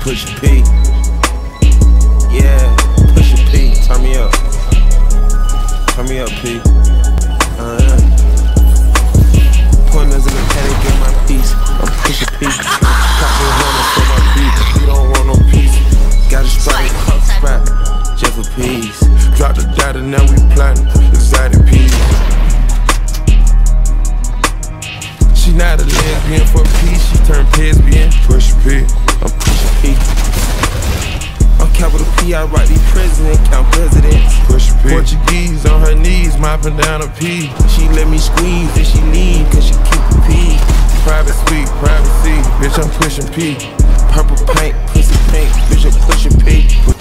Push P. Yeah, push P. Turn me up. Turn me up, P. Pointers in the paddock, get my piece. I'm pushing P. Copping runners for my beat. You don't want no peace. Got a strike, spot, just for peace. Drop the data, now we plotting. Exotic P. She not a lesbian for peace. She turned lesbian. Push P. I'm pushing P. I'm capital P. I write these president, count presidents. Push P. Portuguese on her knees, mopping down a P. She let me squeeze and she leave, cause she keep a P. Private suite, privacy, bitch, I'm pushing P. Purple paint, pussy pink, bitch, I'm pushing P.